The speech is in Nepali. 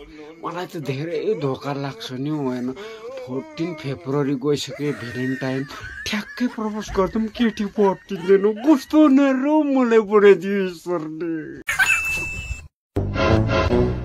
मलाई त धेरै धोका लाग्छ नि होइन 14 फेब्रुअरी गइसके भ्यालेन्टाइन ठ्याक्कै प्रपोज गर्दा केटी पटिँदैन कस्तो नरो मलाई बनाइदियो ईश्वरले